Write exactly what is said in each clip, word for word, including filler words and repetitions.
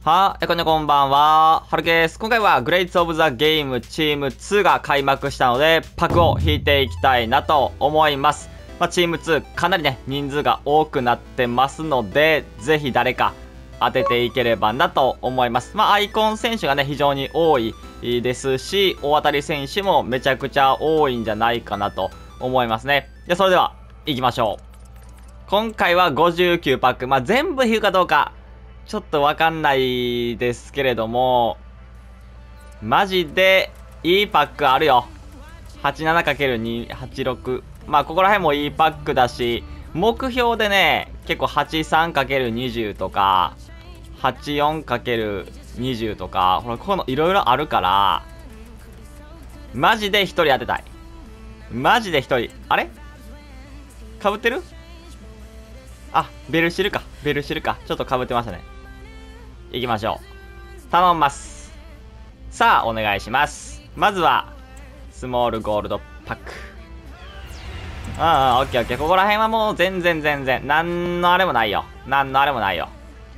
はーい、こんにこんばんは。はるけです。今回はグレイツオブザゲームチームツーが開幕したので、パクを引いていきたいなと思います。まあ、チームツー、かなりね、人数が多くなってますので、ぜひ誰か当てていければなと思います。まあ、アイコン選手がね、非常に多いですし、大当たり選手もめちゃくちゃ多いんじゃないかなと思いますね。じゃ、それでは、行きましょう。今回はごじゅうきゅうパック。まあ、全部引くかどうか、ちょっとわかんないですけれども、マジでいいパックあるよ。はちじゅうななかけるに、はちじゅうろく。まあ、ここら辺もいいパックだし、目標でね、結構 はちじゅうさんかけるにじゅう とか、はちじゅうよんかけるにじゅう とか、ほら、このいろいろあるから、マジでひとり当てたい。マジでひとり。あれ被ってる？あ、ベルシルか。ベルシルか。ちょっと被ってましたね。行きましょう。頼みます。さあ、お願いします。まずは、スモールゴールドパック。うんうん、オッケーオッケー。ここら辺はもう全然全然。なんのあれもないよ。なんのあれもないよ。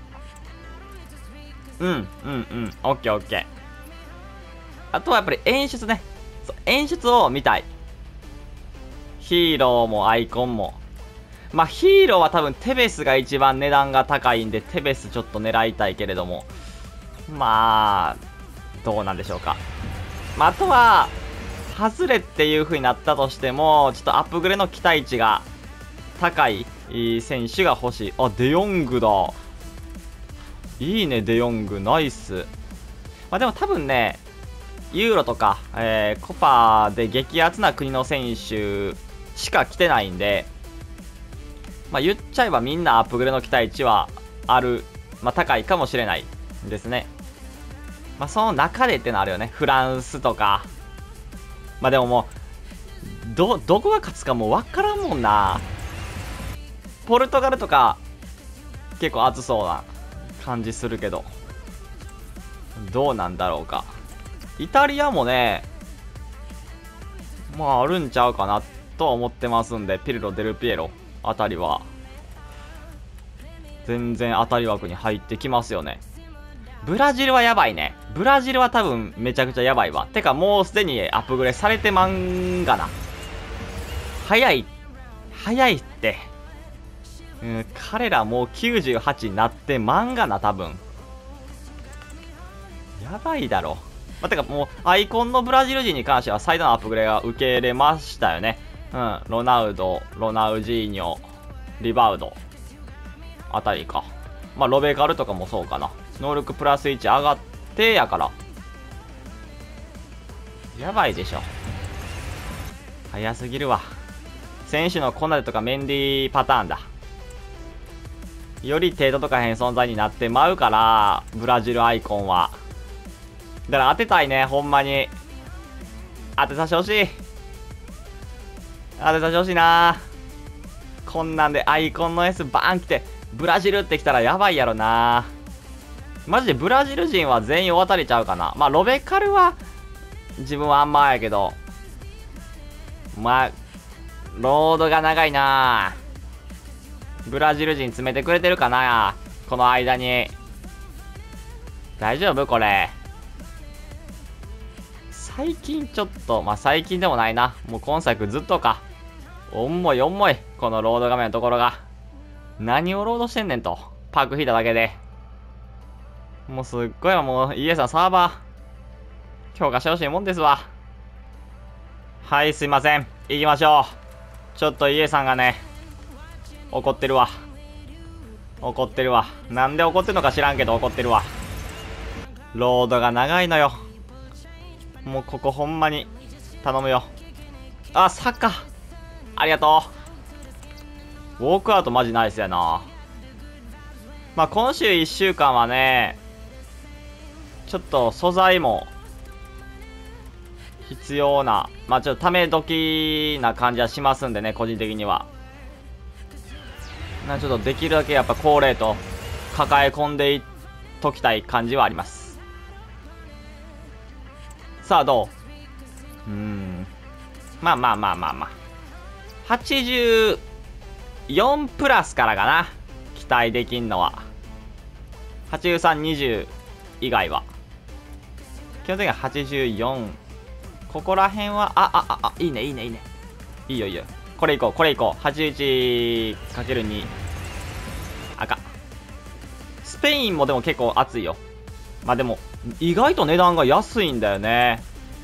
うん、うん、うん。オッケーオッケー。あとはやっぱり演出ね。そう、演出を見たい。ヒーローもアイコンも。まあ、ヒーローは多分テベスが一番値段が高いんで、テベスちょっと狙いたいけれども。まあ、どうなんでしょうか。まあ、あとは、外れっていう風になったとしても、ちょっとアップグレの期待値が高い選手が欲しい。あ、デヨングだ。いいね、デヨング。ナイス。まあ、でも多分ね、ユーロとか、えー、コパで激アツな国の選手しか来てないんで、まあ、言っちゃえばみんなアップグレの期待値はある、まあ、高いかもしれないですね。まあ、その中でってのあるよね。フランスとか。まあ、でももう、ど、どこが勝つかもうわからんもんな。ポルトガルとか、結構熱そうな感じするけど。どうなんだろうか。イタリアもね、まあ、あるんちゃうかなとは思ってますんで、ピルロ・デルピエロあたりは全然当たり枠に入ってきますよね。ブラジルはやばいね。ブラジルは多分めちゃくちゃやばいわ。てかもうすでにアップグレされてまんがな。早い早いって、うん、彼らもうきゅうじゅうはちになってまんがな。多分やばいだろ。まあ、てかもうアイコンのブラジル人に関しては最大のアップグレが受け入れましたよね。うん、ロナウド、ロナウジーニョ、リバウドあたりか。まあ、ロベカルとかもそうかな。能力プラスいち上がってやから。やばいでしょ。早すぎるわ。選手のコナテとかメンディーパターンだ。より程度とか変存在になってまうから、ブラジルアイコンは。だから当てたいね、ほんまに。当てさせてほしい。当てさせてほしいな。こんなんでアイコンの S バーン来て、ブラジルって来たらやばいやろな。マジでブラジル人は全員大当たりちゃうかな。まあ、ロベカルは、自分はあんまやけど。まあ、ロードが長いな。ブラジル人詰めてくれてるかな、この間に。大丈夫これ。最近ちょっと、まあ、最近でもないな。もう今作ずっとか。重い重い。このロード画面のところが。何をロードしてんねんと。パーク引いただけで。もうすっごいわ、もう、イエさんサーバー、強化してほしいもんですわ。はい、すいません。行きましょう。ちょっとイエさんがね、怒ってるわ。怒ってるわ。なんで怒ってるのか知らんけど怒ってるわ。ロードが長いのよ。もうここほんまに、頼むよ。あ、サッカー。ありがとう。ウォークアウトマジナイスやな。まあ、今週いっしゅうかんはね、ちょっと素材も必要な、まあちょっとため時な感じはしますんでね、個人的には。なちょっとできるだけやっぱ高レート抱え込んでいっときたい感じはあります。さあどう？うーん。まあまあまあまあまあ。はちじゅうよんプラスからかな。期待できんのは。はちじゅうさん、にじゅ以外は。基本的にははちじゅうよん。ここら辺は、あ、あ、あ、あ、いいね、いいね、いいね。いいよ、いいよ。これいこう、これいこう。はちじゅういちかけるに。赤。スペインもでも結構熱いよ。まあでも、意外と値段が安いんだよね。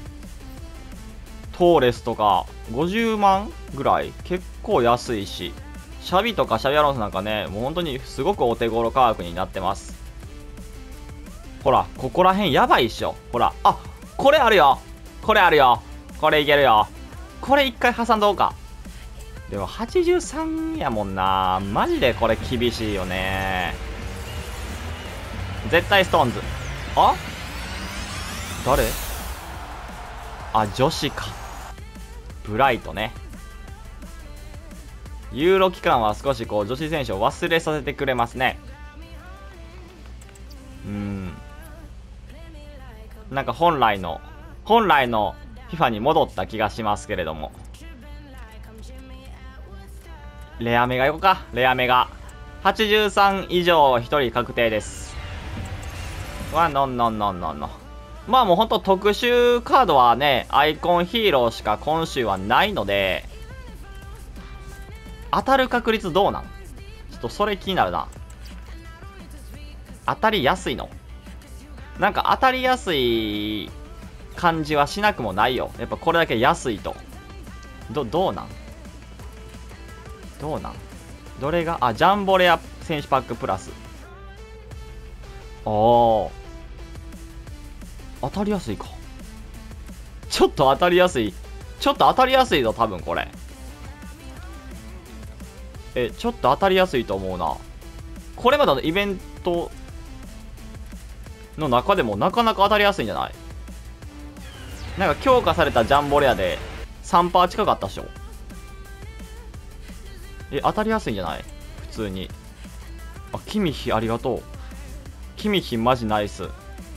トーレスとか、ごじゅうまんぐらい結構安いし。シャビとかシャビアロンスなんかね、もう本当にすごくお手頃価格になってます。ほら、ここら辺やばいっしょ。ほら、あ、これあるよ。これあるよ。これいけるよ。これ一回挟んどうか。でもはちじゅうさんやもんな。マジでこれ厳しいよね。絶対ストーンズ。あ、誰？あ、女子か。ブライトね。ユーロ期間は少しこう女子選手を忘れさせてくれますね。うん。なんか本来の、本来の FIFA に戻った気がしますけれども。レアメガよこか。レアメガ。はちじゅうさん以上ひとり確定です。わ、のんのんのんのんの。まあもうほんと特殊カードはね、アイコンヒーローしか今週はないので、当たる確率どうなん？ちょっとそれ気になるな。当たりやすいの？なんか当たりやすい感じはしなくもないよ。やっぱこれだけ安いと。ど、どうなんどうなんどれが、あ、ジャンボレア選手パックプラス。おー。当たりやすいか。ちょっと当たりやすい。ちょっと当たりやすいぞ、多分これ。え、ちょっと当たりやすいと思うな。これまでのイベントの中でもなかなか当たりやすいんじゃない？なんか強化されたジャンボレアで さんパーセント 近かったっしょ。え、当たりやすいんじゃない？普通に。あ、キミヒありがとう。キミヒマジナイス。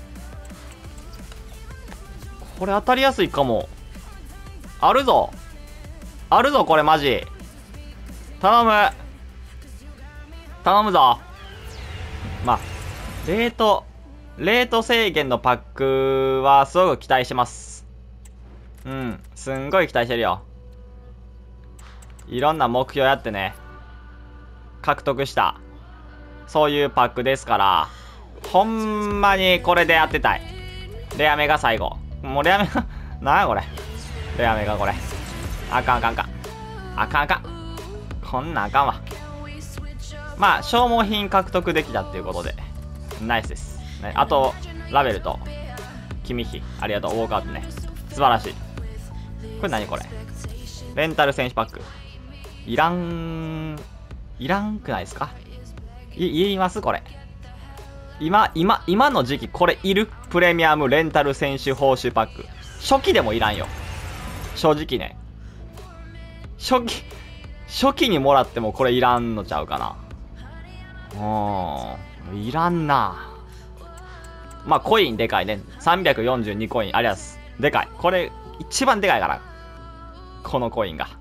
これ当たりやすいかも。あるぞ。あるぞ、これマジ。頼む。頼むぞ。まあ、レート、レート制限のパックはすごく期待してます。うん、すんごい期待してるよ。いろんな目標やってね、獲得した、そういうパックですから、ほんまにこれで当てたい。レアメが最後。もうレアメが、なんやこれ。レアメがこれ。あかんあかんあかん。あかんあかん。こんなんあかんわ。まあ、消耗品獲得できたっていうことで、ナイスです。ね、あと、ラベルと、キミヒ、ありがとう、ウォークアウトね。素晴らしい。これ何これ。レンタル選手パック。いらん、いらんくないですか？い、言いますこれ。今、今、今の時期これいる？プレミアムレンタル選手報酬パック。初期でもいらんよ。正直ね。初期、初期にもらってもこれいらんのちゃうかな。うーん、いらんな。まあ、コインでかいね。さんびゃくよんじゅうにコインありゃす。でかい。これ、一番でかいから。このコインが。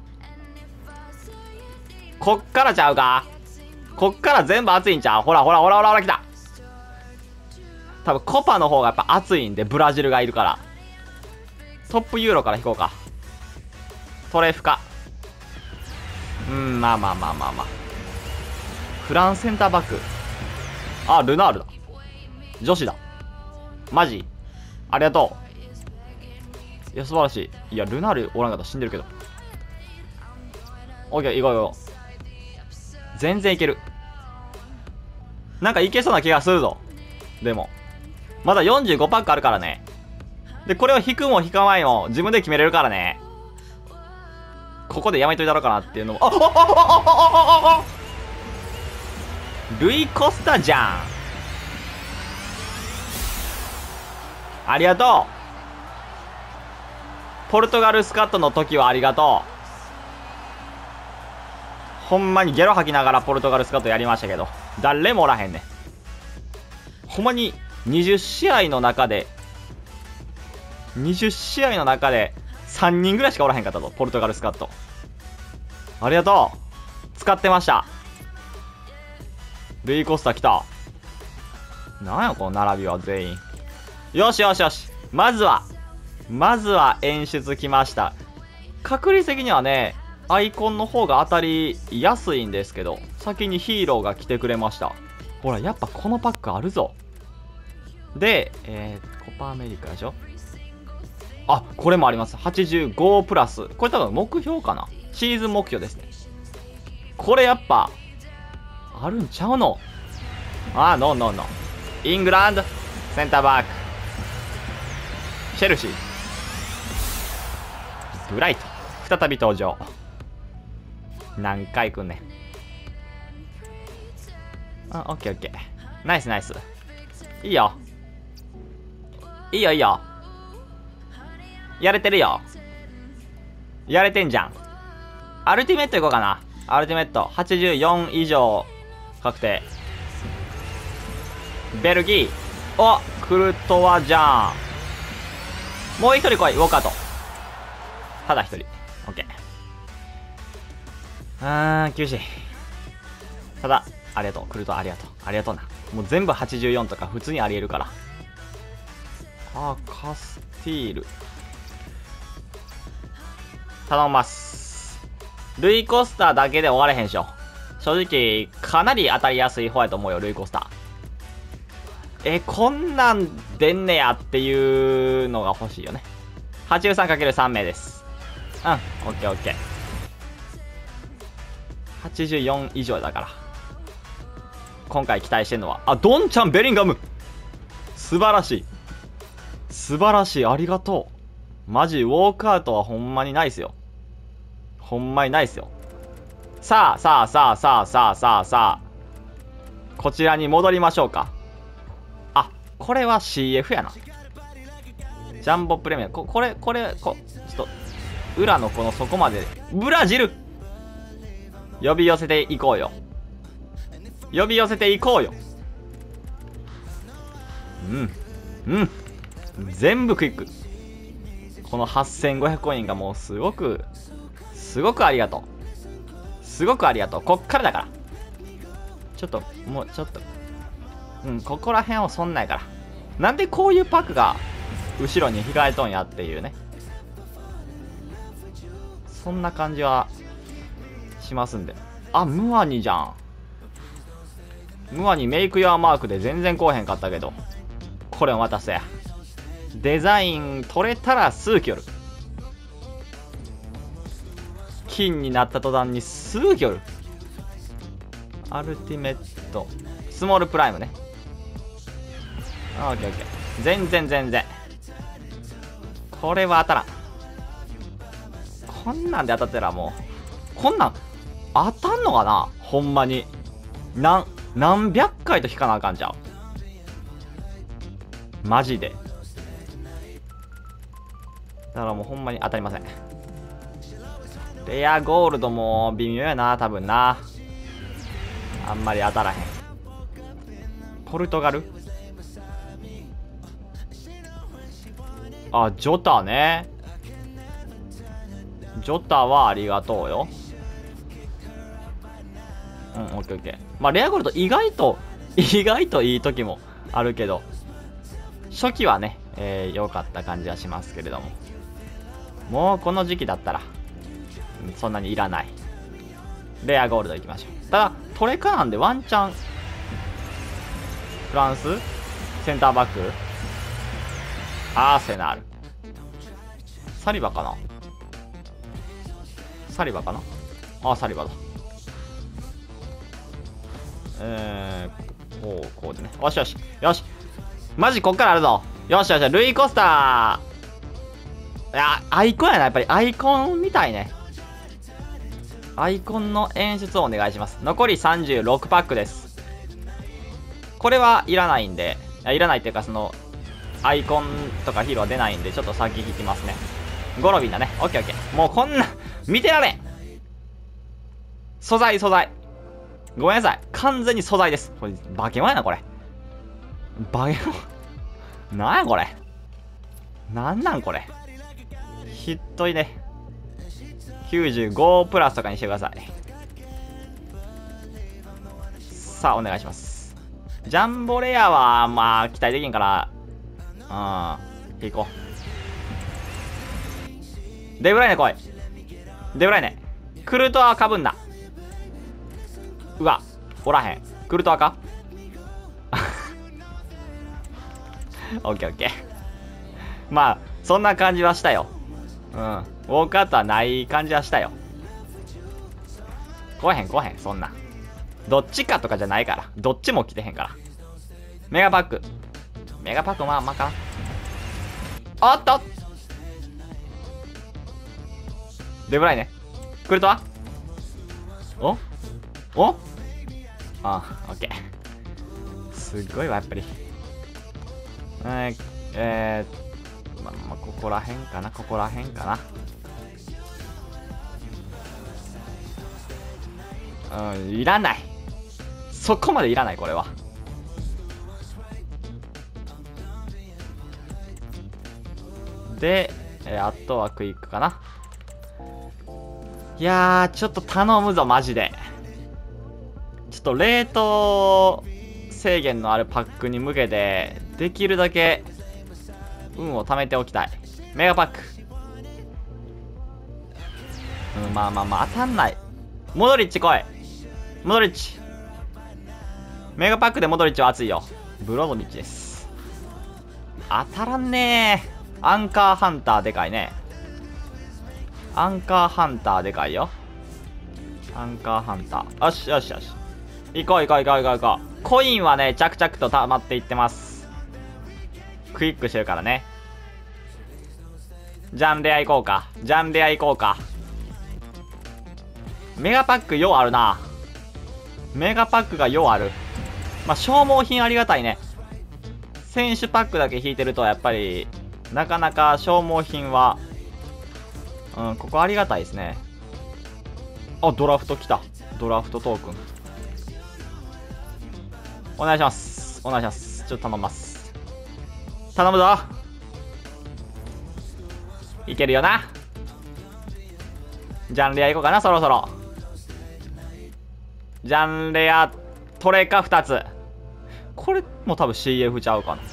こっからちゃうか？こっから全部熱いんちゃう？ほらほらほらほらほら来た。多分コパの方がやっぱ熱いんで、ブラジルがいるから。トップユーロから引こうか。トレフか。うん、まあまあまあまあまあ。フランセンターバック。あ、ルナールだ。女子だ。マジ？ありがとう。いや、素晴らしい。いや、ルナールおらんかったら死んでるけど。オッケー、行こう行こう。全然いける。なんかいけそうな気がするぞ。でも。まだよんじゅうごパックあるからね。で、これを引くも引かないも自分で決めれるからね。ここでやめといたろうかなっていうのも。あっあっあっあっあっあっルイ・コスタじゃん。ありがとう。ポルトガルスカットの時はありがとう。ほんまにゲロ吐きながらポルトガルスカットやりましたけど、誰もおらへんね。ほんまににじゅっしあいの中で、にじゅっしあいの中でさんにんぐらいしかおらへんかったぞ、ポルトガルスカット。ありがとう。使ってました。ルイ・コスタ来た。なんやこの並びは全員。 よしよしよし。まずは、まずは演出きました。確率的にはね、アイコンの方が当たりやすいんですけど、先にヒーローが来てくれました。ほら、やっぱこのパックあるぞ。で、えー、コパアメリカでしょ。あ、これもあります。はちじゅうごプラス。これ多分目標かな。シーズン目標ですね。これやっぱ、あるんちゃうの。あー、ノーノーノー。イングランド、センターバック。チェルシー。ブライト。再び登場。何回来んねん。あ、オッケーオッケー。ナイスナイス。いいよ。いいよいいよ。やれてるよ。やれてんじゃん。アルティメットいこうかな。アルティメット。はちじゅうよん以上確定。ベルギー。お、クルトワじゃん。もう一人来い、ウォーカーと。ただ一人。オッケー。あー、厳しい。ただ、ありがとう。クルトワありがとう。ありがとうな。もう全部はちじゅうよんとか普通にありえるから。あー、カスティール。頼みます。ルイコスターだけで終われへんしょ。正直、かなり当たりやすい方やと思うよ、ルイコスター。え、こんなん出んねやっていうのが欲しいよね。はちじゅうさんかけるさん 名です。うん、オッケーオッケー。はちじゅうよん以上だから。今回期待してるのは、あ、ドンちゃん、ベリンガム。素晴らしい。素晴らしい、ありがとう。マジ、ウォークアウトはほんまにないっすよ。ほんまにないっすよ。さあ、さあ、さあ、さあ、さあ、さあ、さあ。こちらに戻りましょうか。あ、これは シーエフ やな。ジャンボプレミアム。こ、これ、これ、こ、ちょっと、裏のこの底まで。ブラジル呼び寄せていこうよ。呼び寄せていこうよ。うん。うん。全部クイック。このはっせんごひゃくコインがもうすごく、すごくありがとう。すごくありがとう。こっからだから。ちょっと、もうちょっと。うん、ここら辺をそんないから。なんでこういうパックが後ろに控えとんやっていうね。そんな感じはしますんで。あ、ムアニじゃん。ムアニメイクヨアマークで全然こうへんかったけど。これお待たせや。デザイン取れたらすぐ来よる。金になった途端にすぐ来よる。アルティメットスモールプライムね。オッケーオッケー。全然全然これは当たらん。こんなんで当たってらもうこんなん当たんのかな。ほんまに何何百回と引かなあかんじゃん。マジでだからもうほんまに当たりません。レアゴールドも微妙やな多分な。あんまり当たらへん。ポルトガル。あ、ジョタね。ジョタはありがとうよ。うん、オッケーオッケー。まあレアゴールド意外と意外といい時もあるけど、初期はね良、えー、かった感じはしますけれども、もうこの時期だったらそんなにいらない。レアゴールドいきましょう。ただトレカなんでワンチャンフランスセンターバックアーセナルサリバかな。サリバかな。ああサリバだ。えー、こうこうでね。よしよしよし、マジこっからあるぞ。よしよし、ルイ・コスター。いやアイコンやな。やっぱりアイコンみたいね。アイコンの演出をお願いします。残りさんじゅうろくパックです。これはいらないんで、いやいらないっていうかそのアイコンとかヒーローは出ないんで、ちょっと先引きますね。ゴロビンだね。オッケーオッケー。もうこんな見てられん。素材素材ごめんなさい、完全に素材です。これバケモンやなこれ。バケモンなんやこれ。なんなんこれ。ひっといね。きゅうじゅうごプラスとかにしてください。さあお願いします。ジャンボレアはまあ期待できんから引こう。デブライネ来い。デブライネ。クルトワはかぶんな。うわ、おらへん。クルトワかオッケーオッケー。まあ、そんな感じはしたよ。うん。ウォークアウトはない感じはしたよ。来へん来へん、そんな。どっちかとかじゃないから。どっちも来てへんから。メガパック。メガパックまあまあかな。おっとデブライネ。クルトワおおああ、オッケー。すごいわ、やっぱり。えー、えー、ま、ま、ここらへんかな、ここらへんかな。うん、いらない。そこまでいらない、これは。で、えー、あとはクイックかな。いやー、ちょっと頼むぞ、マジで。ちょっと冷凍制限のあるパックに向けて、できるだけ運を貯めておきたい。メガパック。うん、まあまあまあ、当たんない。モドリッチ来い。モドリッチ。メガパックでモドリッチは熱いよ。ブロゾビッチです。当たらんねー。アンカーハンターでかいね。アンカーハンターでかいよ。アンカーハンター。よしよしよし。行こう行こう行こう行こう行こう。コインはね、着々と溜まっていってます。クイックしてるからね。ジャンレア行こうか。ジャンレア行こうか。メガパックようあるな。メガパックがようある。まあ、消耗品ありがたいね。選手パックだけ引いてると、やっぱり、なかなか消耗品は、うん、ここありがたいですね。あ、ドラフト来た。ドラフトトークン。お願いします。お願いします。ちょっと頼みます。頼むぞ。いけるよな。ジャンレア行こうかな、そろそろ。ジャンレア、トレカふたつ。これも多分 シーエフ ちゃうかな。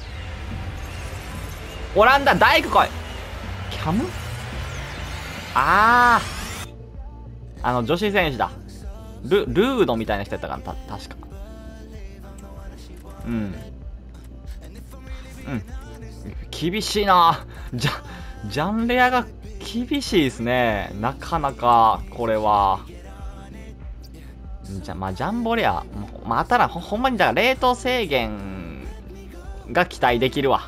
オランダ、大工来い。キャムああ。あの、女子選手だ。ル、ルードみたいな人やったかな、た、確か。うん。うん。厳しいな。じゃ、ジャンレアが厳しいですね。なかなか、これは。じゃ、まあ、ジャンボレア。まあ、あたら、ほ、ほんまに、だから、冷凍制限が期待できるわ。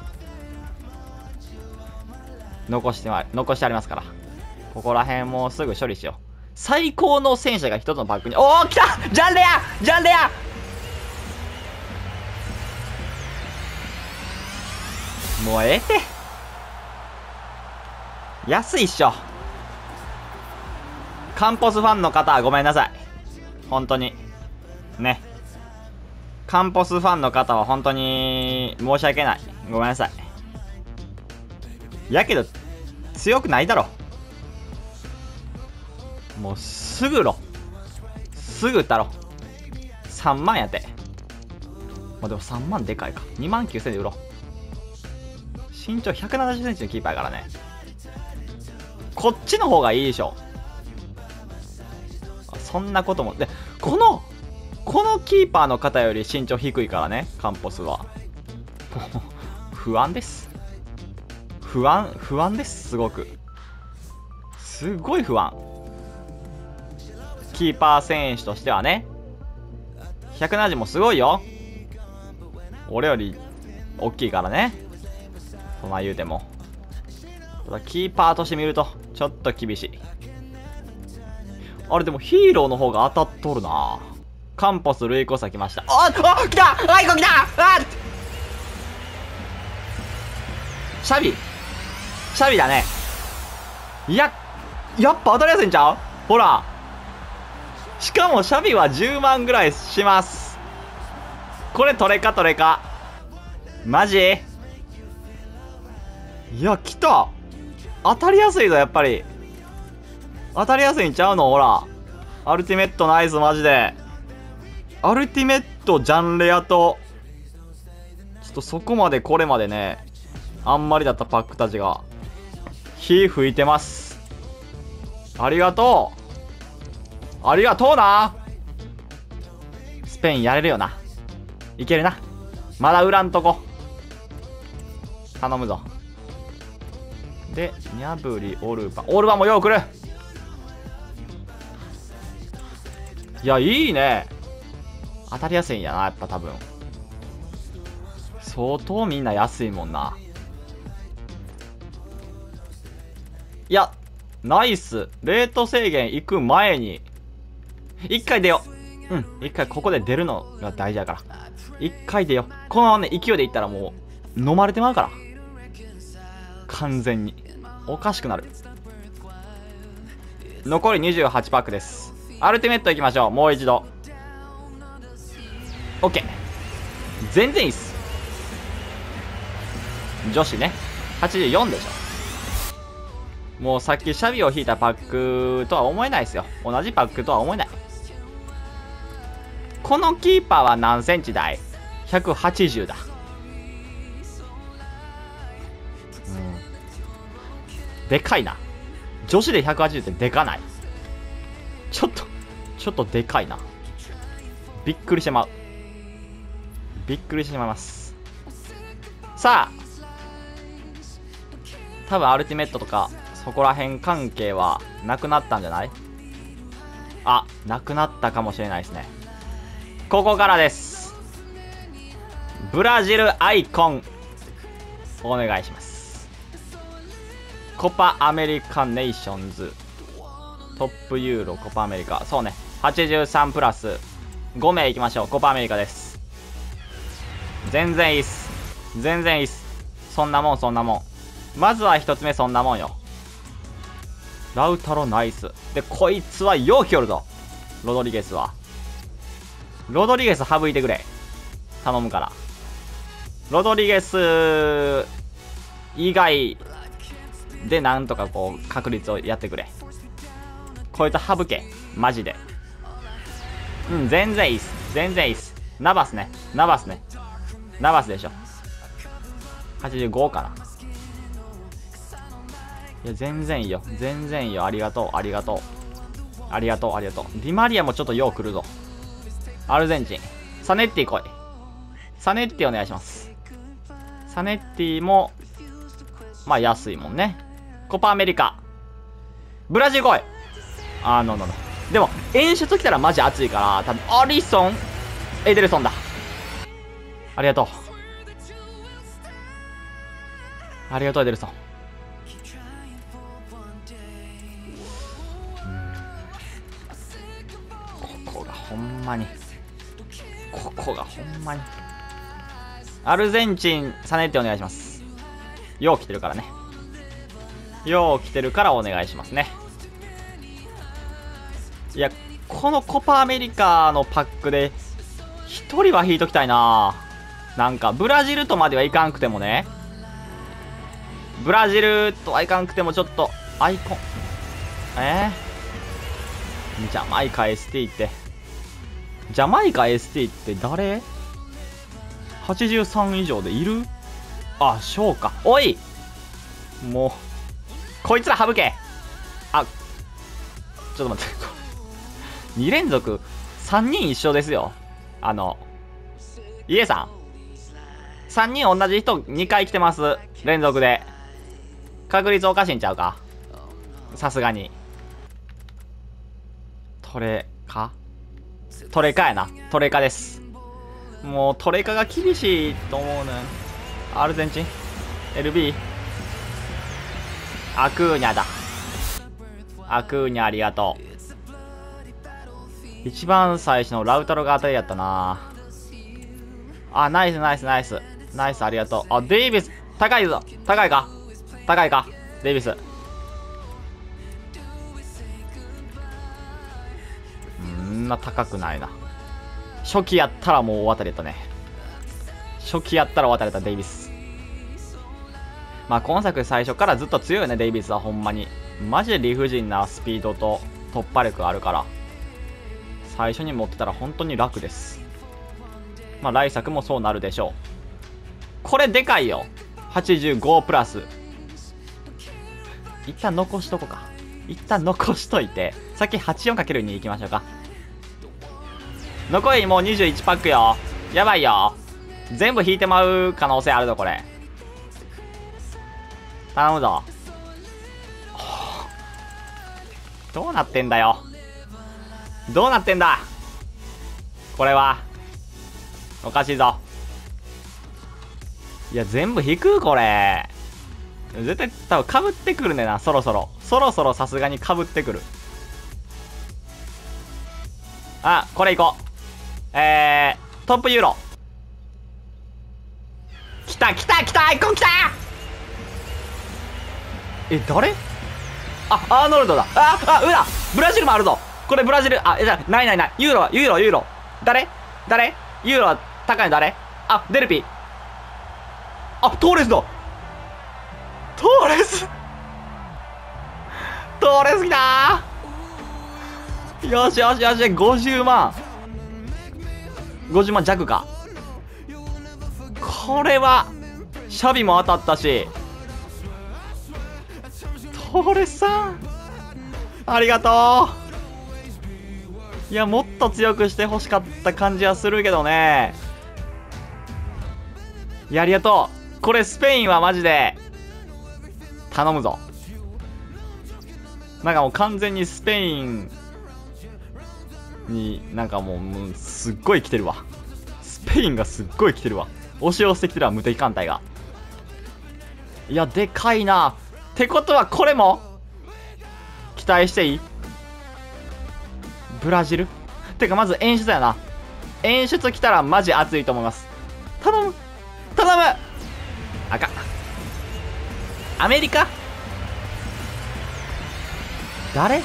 残しては、残してありますから。ここら辺もうすぐ処理しよう。最高の戦車が一つのパックに。おお、来たジャンレアジャンレアもうええて。安いっしょ。カンポスファンの方はごめんなさい。本当に。ね。カンポスファンの方は本当に申し訳ない。ごめんなさい。やけど、強くないだろ。もうすぐろ。すぐ売ったろ。さんまんやて。まあ、でもさんまんでかいか。にまんきゅうせんで売ろう。身長ひゃくななじゅっセンチのキーパーやからね。こっちの方がいいでしょ。そんなことも。で、この、このキーパーの方より身長低いからね、カンポスは。不安です。不安、不安です、すごく。すごい不安。キーパー選手としてはね。ひゃくななじゅうもすごいよ。俺より大きいからね。そんな言うても。ただキーパーとして見ると、ちょっと厳しい。あれでもヒーローの方が当たっとるな。カンポス、ルイコサ来ました。あっ、あ、来たアイコ来たあっシャビシャビだね。いや、やっぱ当たりやすいんちゃう？ほら。しかもシャビはじゅうまんぐらいします。これトレカトレカ。マジ？いや、来た。当たりやすいぞ、やっぱり。当たりやすいんちゃうの？ほら。アルティメットナイス、マジで。アルティメットジャンレアと、ちょっとそこまでこれまでね、 あんまりだったパックたちが火吹いてます。ありがとう、ありがとうな。スペインやれるよな。いけるな。まだ裏んとこ頼むぞ。でニャブリ、オルバオルバもよう来る。いやいいね。当たりやすいんやな、やっぱ多分相当みんな安いもんな。いやナイス。レート制限行く前に一回出よう。うん、一回ここで出るのが大事だから、一回出よう。このままね勢いでいったらもう飲まれてまうから、完全におかしくなる。残りにじゅうはちパックです。アルティメットいきましょう。もう一度 OK。 全然いいっす。女子ねはちじゅうよんでしょ。もうさっきシャビを引いたパックとは思えないですよ。同じパックとは思えない。このキーパーは何センチだい？ ひゃくはちじゅう だ。うん、でかいな。女子でひゃくはちじゅうってでかない？ちょっとちょっとでかいな。びっくりしてまう。びっくりしてまいます。さあ多分アルティメットとかそこら辺関係はなくなったんじゃない？あ、なくなったかもしれないですね。ここからです。ブラジルアイコンお願いします。コパアメリカネーションズトップユーロコパアメリカ、そうね、はちじゅうさんプラスごめいいきましょう。コパアメリカです。全然いいっす、全然いいっす。そんなもんそんなもん。まずは一つ目そんなもんよ。ラウタロナイスで、こいつはようきおるぞ。ロドリゲスはロドリゲス省いてくれ、頼むから。ロドリゲス以外でなんとかこう確率をやってくれ。こいつ省けマジで。うん、全然いいっす、全然いいっす。ナバスね、ナバスね、ナバスでしょ。はちじゅうごかな。いや全然いいよ、全然いいよ。ありがとうありがとうありがとうありがとう。ディマリアもちょっとよう来るぞ。アルゼンチンサネッティ来い。サネッティお願いします。サネッティもまあ安いもんね。コパアメリカブラジル来い。あーノーノーノー。でも演出来たらマジ熱いから多分アリソンエデルソンだ。ありがとうありがとうエデルソン。ここがほんまにここがほんまに。アルゼンチンサネッテお願いします。よう来てるからね、よう来てるからお願いしますね。いやこのコパアメリカのパックでひとりは引いときたいな。なんかブラジルとまではいかんくてもね、ブラジルとはいかんくてもちょっとアイコンえー、ジャマイカ エスティー ってジャマイカ エスティー って誰？ はちじゅうさん 以上でいる？あ、ショーか。おいもうこいつら省け。あ、ちょっと待ってに連続さんにん一緒ですよ。あのイエさんさんにん同じ人にかい来てます、連続で。確率おかしいんちゃうか、さすがに。トレカトレカやな、トレカです。もうトレカが厳しいと思うねん。アルゼンチン エルビー アクーニャだ。アクーニャありがとう。一番最初のラウタロが当たりやったな。あ、ナイスナイスナイスナイスありがとう。あ、デイビス高いぞ。高いか高いかデイビス。んな高くないな。初期やったらもう大当たりやったね。初期やったら大当たりやったデイビス。まあ今作最初からずっと強いよね、デイビスは。ほんまにマジで理不尽なスピードと突破力あるから、最初に持ってたら本当に楽です。まあ来作もそうなるでしょう。これでかいよ。 はちじゅうごプラス。一旦残しとこうか。一旦残しといて、先 はちじゅうよんかけるに 行きましょうか。残りもうにじゅういちパックよ。やばいよ。全部引いてまう可能性あるぞ、これ。頼むぞ。どうなってんだよ。どうなってんだ。これは。おかしいぞ。いや、全部引くこれ。絶対多分被ってくるねんな、そろそろ。そろそろさすがに被ってくる。あ、これいこう。えー、トップユーロ。来た来た来た一個来た。え、誰？あ、アーノルドだ。あ、あ、うだブラジルもあるぞ。これブラジル、あ、え、じゃないないない。ユーロ、ユーロ、ユーロ。誰誰ユーロは高いの誰？あ、デルピ。あ、トーレスだ。トーレストーレスきたー。よしよしよし、ごじゅうまん。ごじゅうまん弱か。これは、シャビも当たったし。トーレスさん。ありがとう。いや、もっと強くしてほしかった感じはするけどね。いや、ありがとう。これスペインはマジで、頼むぞ。なんかもう完全にスペインになんかもう、もうすっごい来てるわ。スペインがすっごい来てるわ。押し寄せてきてるわ、無敵艦隊が。いや、でかいな。ってことはこれも期待していい？ブラジルてかまず演出やな。演出来たらマジ熱いと思います。頼む頼む。あかん。アメリカ誰？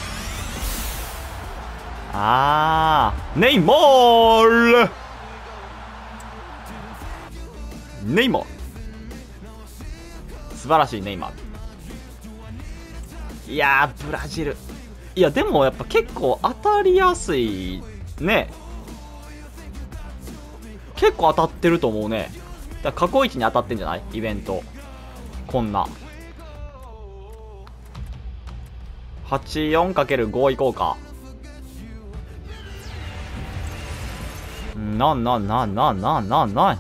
あー、ネイマールネイマール素晴らしいネイマール。いやー、ブラジル。いや、でもやっぱ結構当たりやすいね。結構当たってると思うね。だから過去一に当たってんじゃない？イベント。こんな。はちじゅうよんかけるご いこうか。な、な、な、な、な、な、な。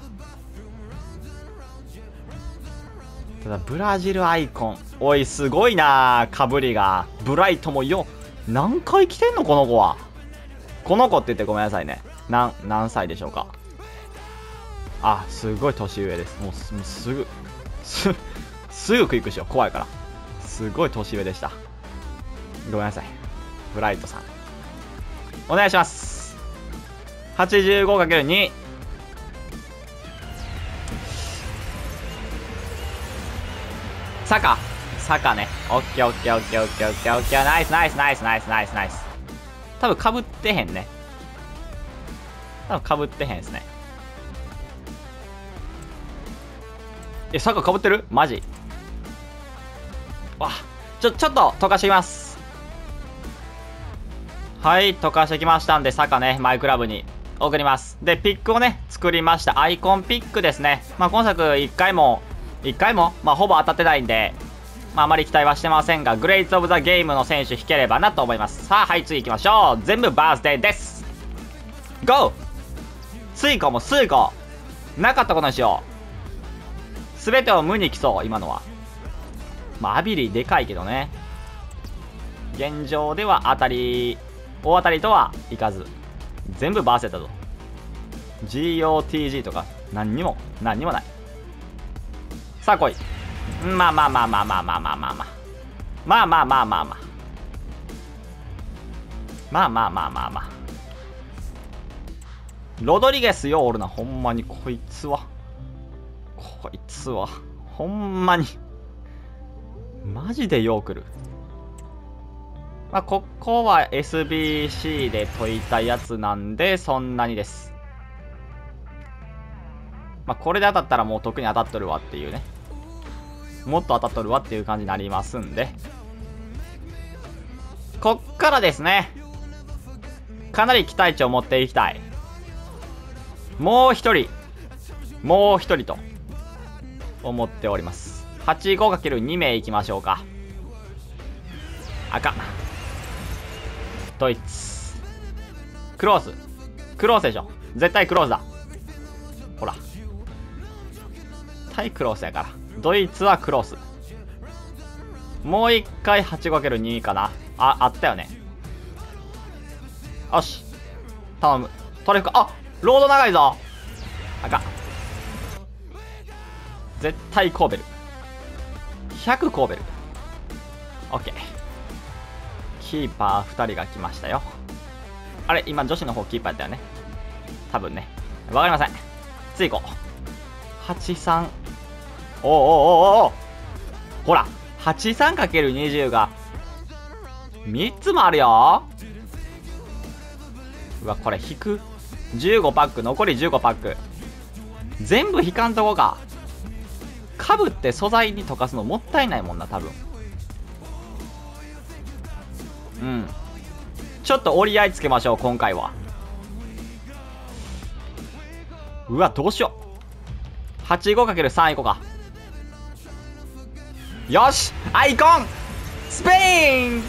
ただ、ブラジルアイコン。おい、すごいなかぶりが。ブライトもよ。何回来てんのこの子は。この子って言ってごめんなさいね。なん、何歳でしょうか。あ、すごい年上です。もうす、もうすぐ、す、すぐクイックしよう。怖いから。すごい年上でした。ごめんなさい。ブライトさん。お願いします。はちじゅうごかけるに。坂。坂ね。オッケーオッケーオッケーオッケーオッケーオッケー。ナイスナイスナイスナイスナイスナイス。多分かぶってへんね。多分かぶってへんですね。え、坂かぶってる？マジ？わ、ちょ、ちょっと溶かしてきます。はい、溶かしてきましたんで、坂ね、マイクラブに送ります。で、ピックをね、作りました。アイコンピックですね。まあ、今作いっかいも、いっかいも、まあ、ほぼ当たってないんで、まあ、あまり期待はしてませんが、グレイツオブザゲームの選手引ければなと思います。さあ、はい、次行きましょう。全部バースデーです。ゴー！スイコもスイコなかったことにしよう。すべてを無に来そう、今のは。まあ、アビリーでかいけどね。現状では当たり、大当たりとはいかず。全部バーセだぞ。ジーオーティージー とか、何にも、何にもない。さあ来い。まあまあまあまあまあまあまあまあまあ。まあまあまあまあまあ。まあまあまあまあまあ。ロドリゲスよ、おるな。ほんまに、こいつは。こいつは。ほんまに。マジでよう来る。まあ、ここは エスビーシー で解いたやつなんで、そんなにです。まあ、これで当たったらもう特に当たっとるわっていうね。もっと当たっとるわっていう感じになりますんで。こっからですね。かなり期待値を持っていきたい。もう一人。もう一人と。 思っております。 はちじゅうごかけるに 名いきましょうか。赤ドイツクロースクロースでしょ、絶対クロースだ。ほら対クロースやから、ドイツはクロース。もう一回 はちじゅうごかけるに かな。あ、あったよね。よし頼む。トレフか。あ、ロード長いぞ。赤絶対コーベルひゃくコーベル。オッケー。キーパーふたりが来ましたよ。あれ今女子の方キーパーやったよね、多分ね。わかりません。次行こう。はちじゅうさん。おおおおおお、ほら はちじゅうさんかけるにじゅう がみっつもあるよ。うわ、これ引く。じゅうごパック、残りじゅうごパック全部引かんとこか。かぶって素材に溶かすのもったいないもんな、多分。うん、ちょっと折り合いつけましょう今回は。うわ、どうしよう。 はちじゅうごかけるさん いこうか。よし、アイコンスペイン。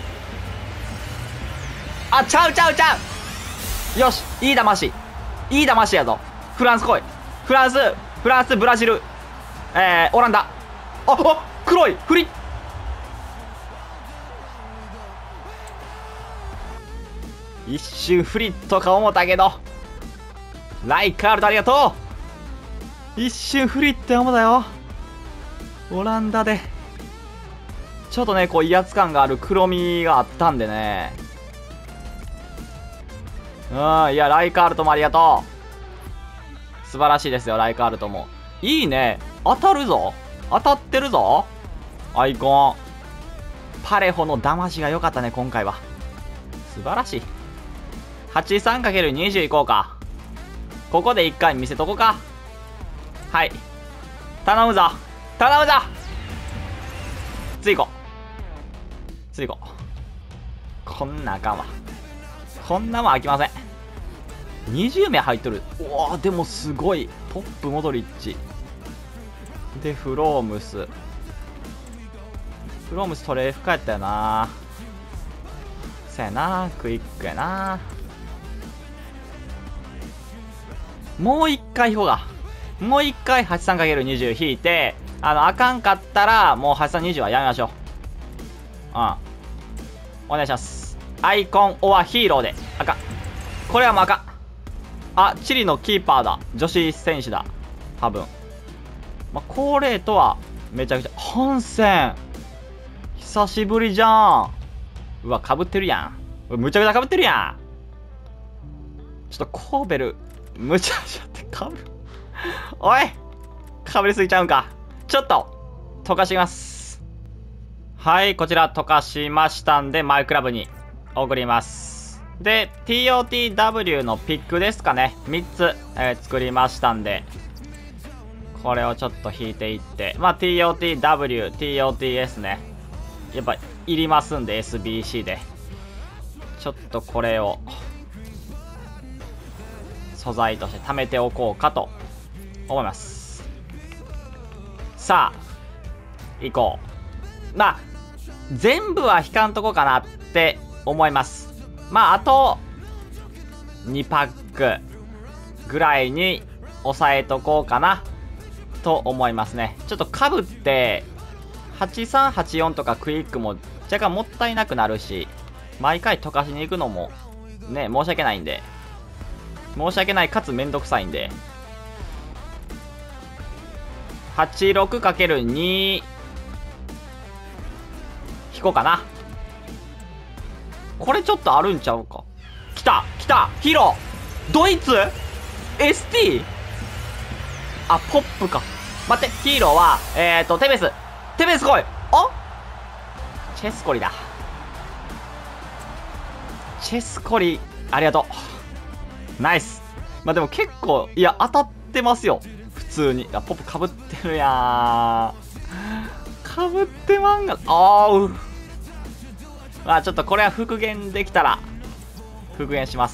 あ、ちゃうちゃうちゃう。よし、いい騙しいい騙しやぞ。フランス来い。フランスフランスブラジル、えー、オランダ。ああ、黒いフリ。一瞬フリットか思ったけど、ライカールドありがとう。一瞬フリット思ったよ。オランダでちょっとね、こう威圧感がある黒みがあったんでね。うん、いや、ライカールトもありがとう。素晴らしいですよ、ライカールトも。いいね、当たるぞ。当たってるぞ。アイコンパレホの騙しが良かったね今回は。素晴らしい。 はちじゅうさんかけるにじゅう いこうか。ここで一回見せとこうか。はい、頼むぞ頼むぞ。次行こう次行こう。こんなあかんわ。こんなもん飽きません。にじゅうめい入っとる。おお、でもすごい。ポップモドリッチでフロームス。フロームストレーフかやったよな。そやな、クイックやな。もう一回引こうか。もう一回 はちじゅうさんかけるにじゅう 引いて、あのあかんかったらもうはちじゅうさんにじゅうはやめましょう。うん、お願いします。アイコンオアヒーローで赤。これはもう赤。あ、チリのキーパーだ。女子選手だ多分。まあ、高齢とはめちゃくちゃ。ハンセン久しぶりじゃん。うわ、かぶってるやん。むちゃくちゃかぶってるやん。ちょっとコーベルむちゃくちゃってかぶるおい、かぶりすぎちゃうんか。ちょっと溶かします。はい、こちら溶かしましたんでマイクラブに送ります。で ティーオーティーダブリュー のピックですかね、みっつ、えー、作りましたんで、これをちょっと引いていって、まあ ティーオーティーダブリュー、ティーオーティーエス ね、やっぱいりますんで エスビーシー でちょっとこれを素材として貯めておこうかと思います。さあ行こう。まあ全部は引かんとこかなって思います。まああとにパックぐらいに抑えとこうかなと思いますね。ちょっとかぶってはちさんはちよんとかクイックも若干もったいなくなるし、毎回溶かしに行くのもね、申し訳ないんで、申し訳ないかつめんどくさいんで、はちじゅうろくかけるに 引こうかな。これちょっとあるんちゃうか。来た来た、ヒーロードイツ エスティー。 あ、ポップか。待って、ヒーローはえーとテベステベス来い。あ、チェスコリだ。チェスコリありがとう、ナイス。まあでも結構、いや当たってますよ普通に。あ、ポップかぶってるやん。かぶってまんが、あーう。まあちょっとこれは復元できたら復元します。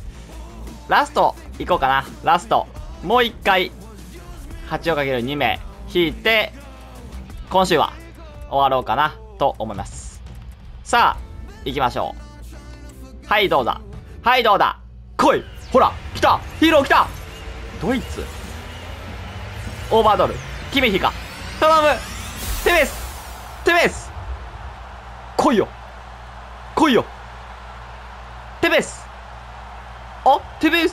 ラストいこうかな。ラストもう一回 はちじゅうごかけるに 名引いて、今週は終わろうかなと思います。さあ、行きましょう。はい、どうだ。はい、どうだ。来い。ほら、来た。ヒーロー来た。ドイツ。オーバードル。キミヒか。頼む。テベス。テベス。来いよ。来いよ。テベス。あ、テベス。